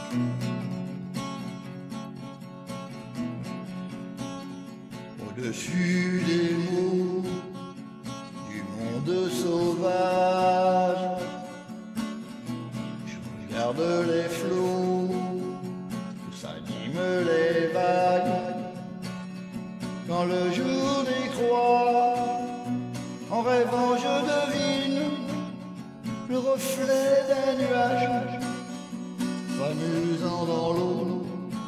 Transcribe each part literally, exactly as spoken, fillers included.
Au-dessus des mots du monde sauvage, je regarde les flots où s'animent les vagues. Quand le jour décroît, en rêvant je devine le reflet d'un nuage s'amusant dans l'eau.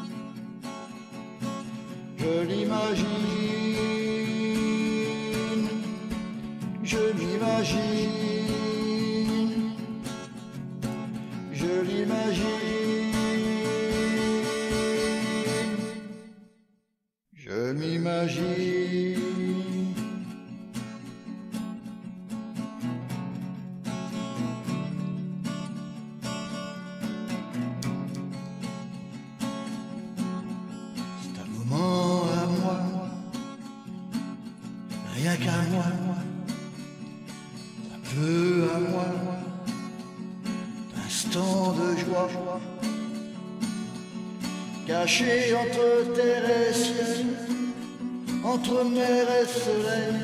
Je l'imagine, je l'imagine, je l'imagine, je m'imagine. C'est un moment à moi, rien qu'à moi, un peu à moi, d'instant de joie, caché entre terre et ciel, entre mer et soleil.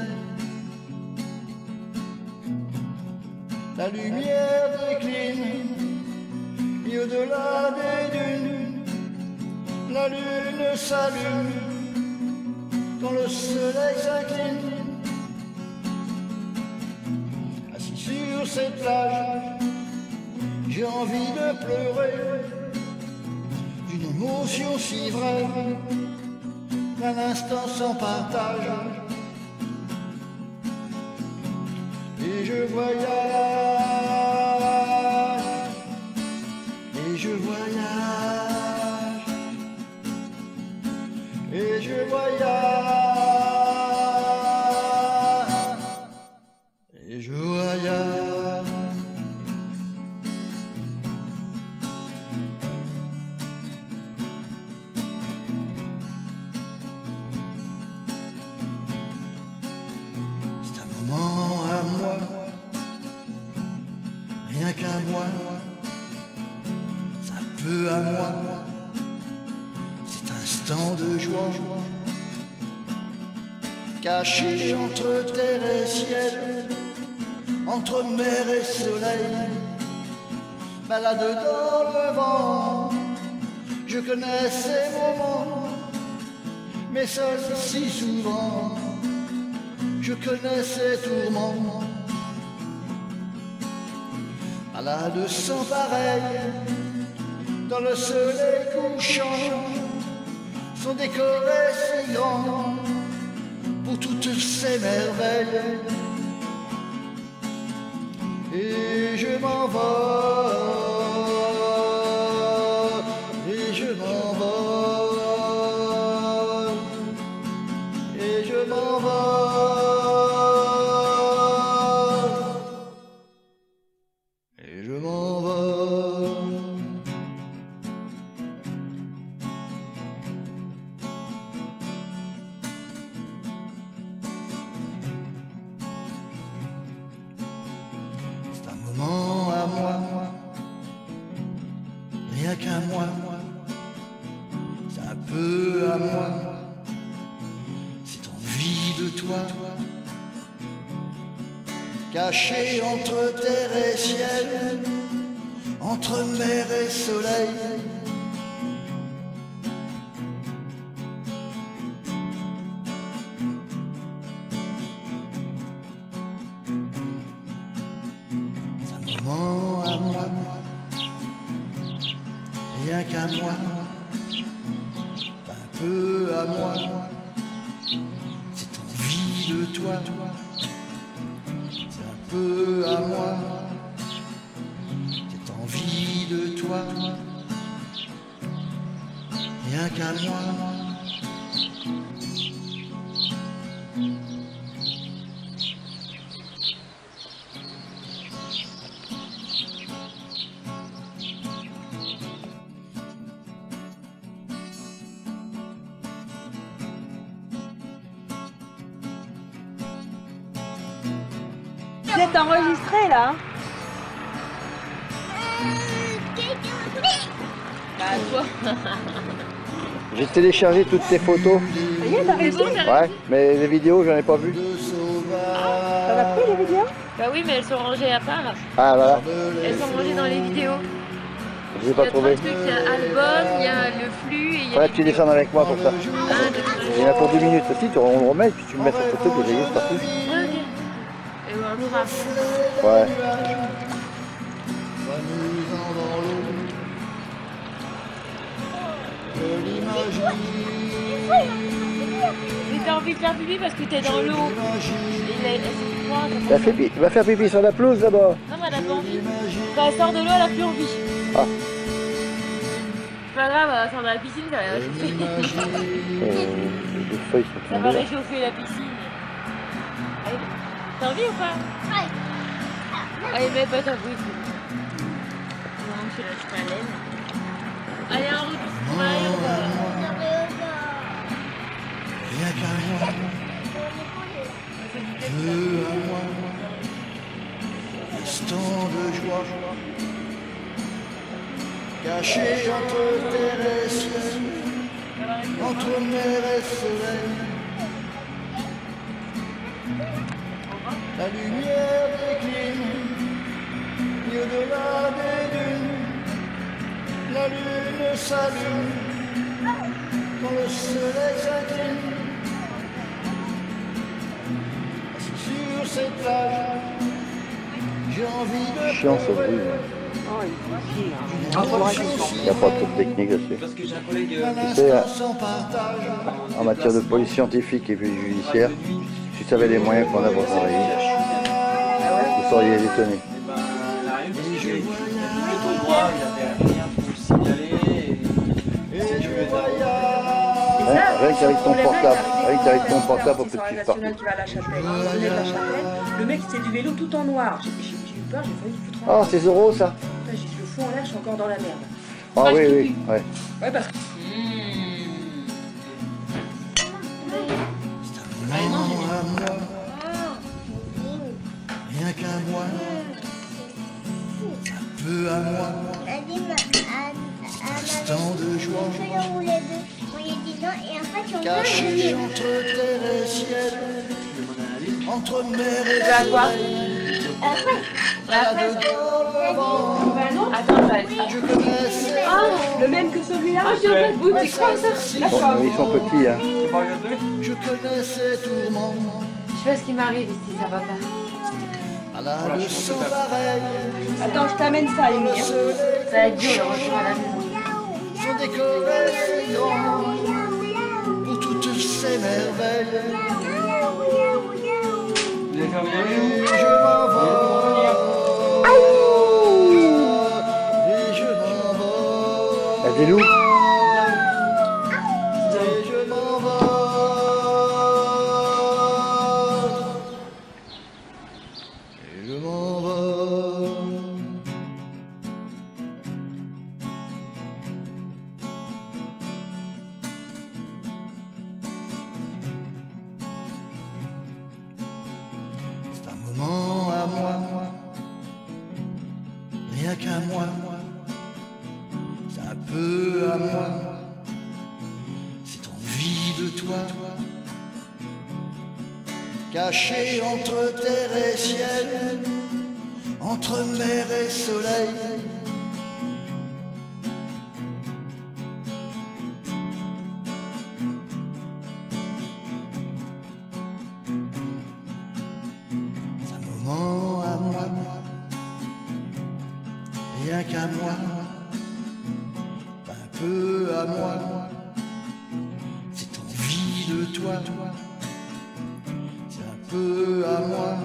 La lumière décline, et au-delà des dunes, la lune s'allume quand le soleil s'incline. Assis sur cette plage, j'ai envie de pleurer d'une émotion si vraie, d'un instant sans partage. Et je voyage, et je voyage, et je voyage, et je voyage. C'est un moment à moi, rien qu'à moi, ça peut à moi, cet instant de joie, caché entre terre et ciel, entre mer et soleil, balade dans le vent. Je connais ces moments, mais seul si souvent, je connais ces tourments. Balade sans pareil, dans le soleil couchant, sont décorés si grands pour toutes ces merveilles. Et je m'envole, et je m'envole, et je m'envole, et je m'envole. C'est un moment à moi, rien qu'à moi, c'est un peu à moi, cette envie de toi, caché entre terre et ciel, entre mer et soleil. C'est un moment à moi, rien qu'à moi, un peu à moi, cette envie de toi, c'est un peu à moi, cette envie de toi, rien qu'à moi. Vous êtes enregistré là? Bah toi. J'ai téléchargé toutes tes photos. Ça y est, t'as réussi? Ouais, mais les vidéos, j'en ai pas vu. T'en as pris les vidéos? Bah oui, mais elles sont rangées à part. Ah, voilà. Elles sont rangées dans les vidéos. Je l'ai pas trouvé. Il y a trois trucs, il y a album, il y a le flux et il y a... Ouais, tu descends avec moi pour ça. Ah, Il y en a pour deux minutes aussi, on le remet, puis tu me mets cette photo que j'ai juste partout. ok. Et on le fera. Ouais. Mais t'as envie de faire pipi parce que t'es dans l'eau. Va faire pipi, va faire pipi sur la pelouse là-bas. Non, mais elle a pas envie. Quand elle sort de l'eau, elle a plus envie. Ah. C'est pas grave, elle sort de la piscine, ça va réchauffer. Euh, les feuilles sont Ça va tombées. réchauffer la piscine. Allez, t'as envie ou pas? Allez, mets pas ta bouille. Non, tu lâches pas l'aile. Allez, en route. Allez, on va. Rien qu'à moi, peu à moi, instant de joie, caché entre terre et ciel, entre mer et soleil. La lumière décline, et au-delà des dunes, la lune s'allume, quand le soleil s'incline. Sur cette plage, j'ai envie de Chiant ce bruit. Il n'y a pas toute technique là-dessus. Tu sais, en matière de police scientifique et puis judiciaire, si tu savais les moyens qu'on a pour travailler, vous seriez étonné. Rien qu'avec ton portable, rien qu'avec ton portable, on peut te suivre partout. Qui va à la chapelle. On est de la chapelle. Le mec il fait du vélo tout en noir. J'ai j'ai- j'ai eu peur, j'ai failli foutre en Oh, c'est Zoro ça? Putain, j'ai dit le fou en l'air, je suis encore dans la merde. Ah oui, oui, ouais. Ouais, parce que. moment à moi, rien qu'à moi, un peu à moi, instant de joie, caché entre terre et ciel, entre mer et soleil, là-dedans le vent, Attends, vas-y. je connaissais Le même que celui-là. Ah, j'ai pas de bout, tu crois ça? Bon, ils sont petits, hein. je connaissais tout le monde, Je sais ce qui m'arrive ici, ça va pas. à la leçon pareille, Attends, je t'amène ça, Amy. hein. Ça va être dur de retour à la maison. sont décorés si grands, pour toutes ces merveilles. Et je m'envole, et je m'envole, Il y a des loups. et je m'envole, et je m'envole. C'est un moment à moi, rien qu'à moi, c'est un peu à moi, c'est envie de toi, caché entre terre et ciel, entre mer et soleil. C'est un moment à moi, rien qu'à moi, un peu à moi, c'est envie de toi, c'est un peu à moi,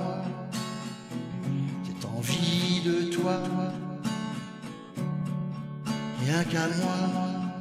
c'est envie de toi, rien qu'à moi.